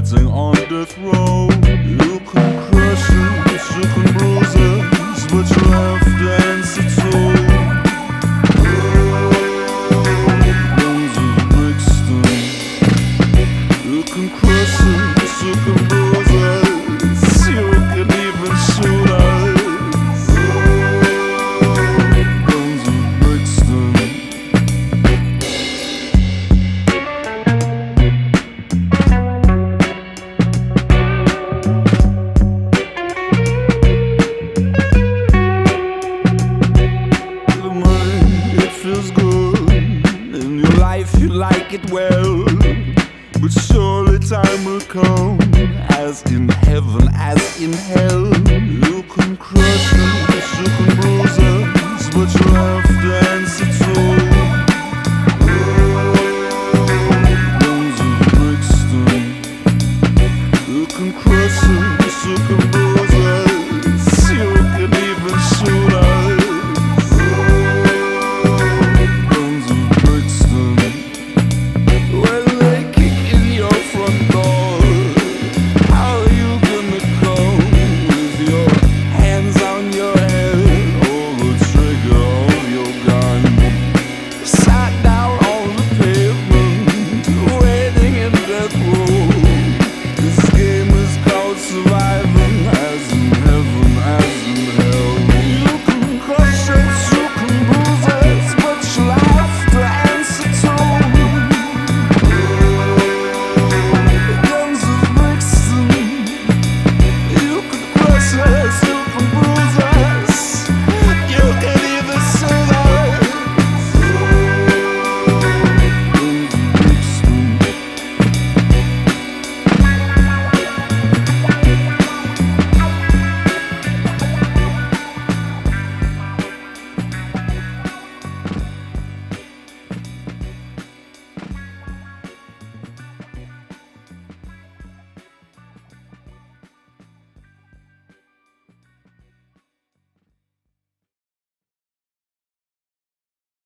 sitting on death row. You can crush it, you can bruise it, but you have to answer to guns of Brixton. You can crush it, you can bruise it, you can even shoot us. Guns of Brixton. Feels good in your life, you like it well, but surely time will come, as in heaven, as in hell. You can crush us, you can bruise us, but you have to